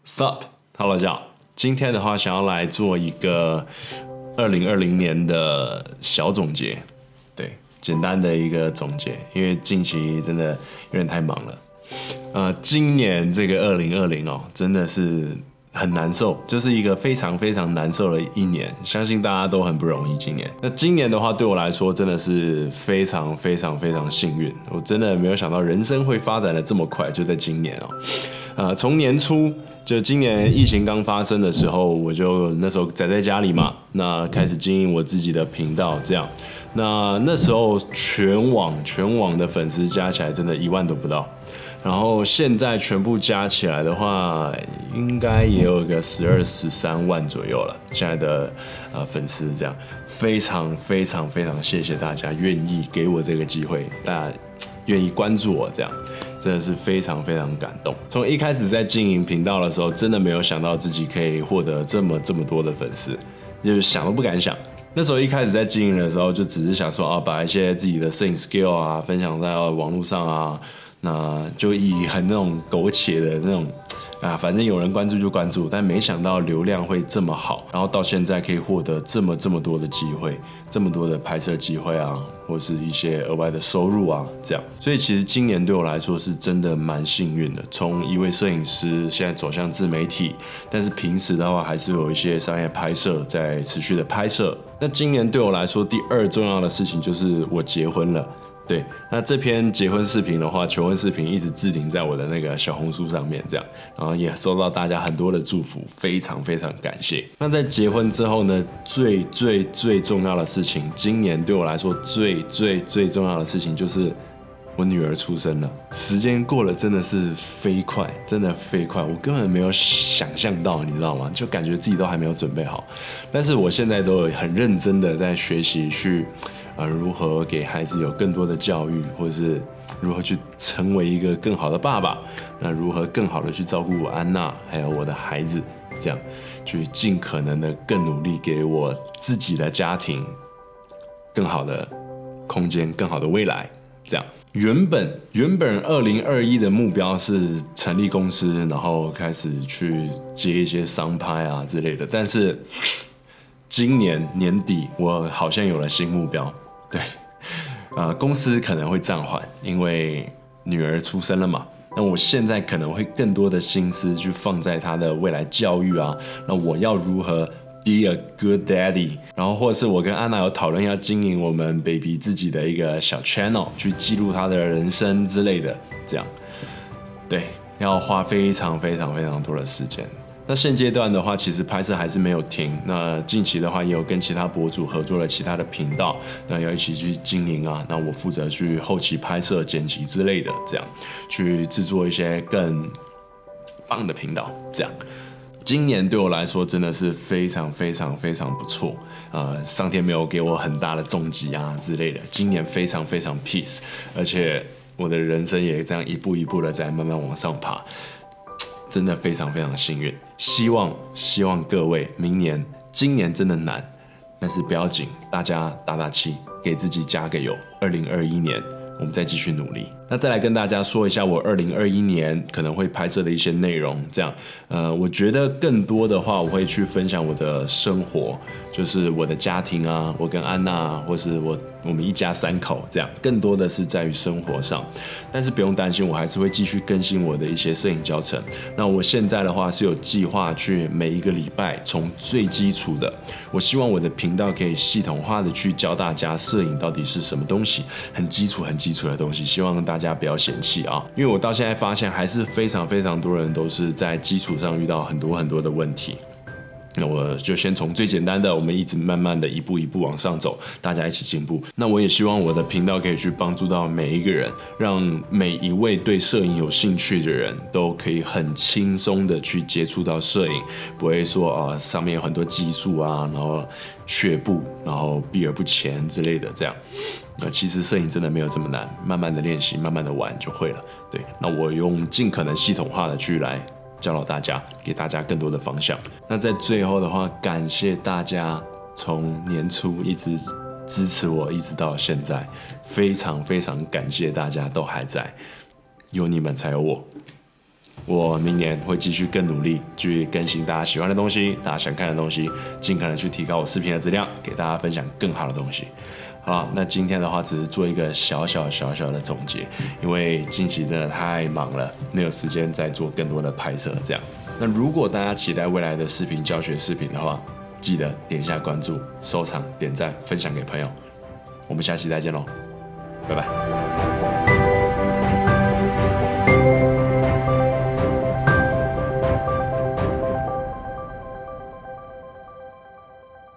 Stop，Hello，大家好。今天的话，想要来做一个2020年的小总结，对，简单的一个总结，因为近期真的有点太忙了。今年这个2020哦，真的是很难受，就是一个非常非常难受的一年，相信大家都很不容易。今年，那今年的话，对我来说真的是非常非常非常幸运，我真的没有想到人生会发展的这么快，就在今年哦。从年初就今年疫情刚发生的时候，我就那时候宅在家里嘛，那开始经营我自己的频道，这样。那时候全网的粉丝加起来真的1万都不到。然后现在全部加起来的话，应该也有个12、13万左右了。现在的粉丝这样，非常非常非常谢谢大家愿意给我这个机会，大家愿意关注我，这样真的是非常非常感动。从一开始在经营频道的时候，真的没有想到自己可以获得这么多的粉丝，就是想都不敢想。那时候一开始在经营的时候，就只是想说把一些自己的摄影 skill 啊分享在网络上啊。那就以很那种苟且的那种反正有人关注就关注，但没想到流量会这么好，然后到现在可以获得这么多的机会，这么多的拍摄机会啊，或是一些额外的收入啊，这样。所以其实今年对我来说是真的蛮幸运的，从一位摄影师现在走向自媒体，但是平时的话还是有一些商业拍摄在持续的拍摄。那今年对我来说第2重要的事情就是我结婚了。对，那这篇结婚视频的话，求婚视频一直置顶在我的那个小红书上面，这样，然后也收到大家很多的祝福，非常非常感谢。那在结婚之后呢，最重要的事情，今年对我来说最重要的事情就是我女儿出生了。时间过了真的是飞快，真的飞快，我根本没有想象到，你知道吗？就感觉自己都还没有准备好，但是我现在都有很认真的在学习去。如何给孩子有更多的教育，或者是如何去成为一个更好的爸爸，那如何更好的去照顾安娜还有我的孩子，这样去尽可能的更努力给我自己的家庭更好的空间，更好的未来，这样。原本2021的目标是成立公司，然后开始去接一些商拍啊之类的，但是今年年底我好像有了新目标。对，公司可能会暂缓，因为女儿出生了嘛。那我现在可能会更多的心思去放在她的未来教育啊。那我要如何 be a good daddy？ 然后或者是我跟安娜有讨论要经营我们 baby 自己的一个小 channel， 去记录她的人生之类的，这样。对，要花非常非常非常多的时间。那现阶段的话，其实拍摄还是没有停。那近期的话，也有跟其他博主合作了其他的频道，那要一起去经营啊。那我负责去后期拍摄、剪辑之类的，这样去制作一些更棒的频道。这样，今年对我来说真的是非常非常非常不错。上天没有给我很大的重击啊之类的。今年非常非常 peace， 而且我的人生也这样一步一步的在慢慢往上爬。真的非常非常幸运，希望各位今年真的难，但是不要紧，大家打打气，给自己加个油。2021年我们再继续努力。那再来跟大家说一下我2021年可能会拍摄的一些内容，这样，我觉得更多的话，我会去分享我的生活，就是我的家庭啊，我跟安娜，或是我们一家3口这样，更多的是在于生活上。但是不用担心，我还是会继续更新我的一些摄影教程。那我现在的话是有计划去每一个礼拜从最基础的，我希望我的频道可以系统化的去教大家摄影到底是什么东西，很基础的东西，希望大家不要嫌弃啊，因为我到现在发现还是非常非常多人都是在基础上遇到很多的问题。那我就先从最简单的，我们一直慢慢的一步一步往上走，大家一起进步。那我也希望我的频道可以去帮助到每一个人，让每一位对摄影有兴趣的人都可以很轻松的去接触到摄影，不会说上面有很多技术啊，然后却步，然后避而不前之类的这样。其实摄影真的没有这么难，慢慢的练习，慢慢的玩就会了。对，那我用尽可能系统化的去来教导大家，给大家更多的方向。那在最后的话，感谢大家从年初一直支持我，一直到现在，非常非常感谢大家都还在，有你们才有我。 我明年会继续更努力去更新大家喜欢的东西，大家想看的东西，尽可能去提高我视频的质量，给大家分享更好的东西。好，那今天的话只是做一个小小的总结，因为近期真的太忙了，没有时间再做更多的拍摄。这样，那如果大家期待未来的视频教学视频的话，记得点一下关注、收藏、点赞、分享给朋友。我们下期再见喽，拜拜。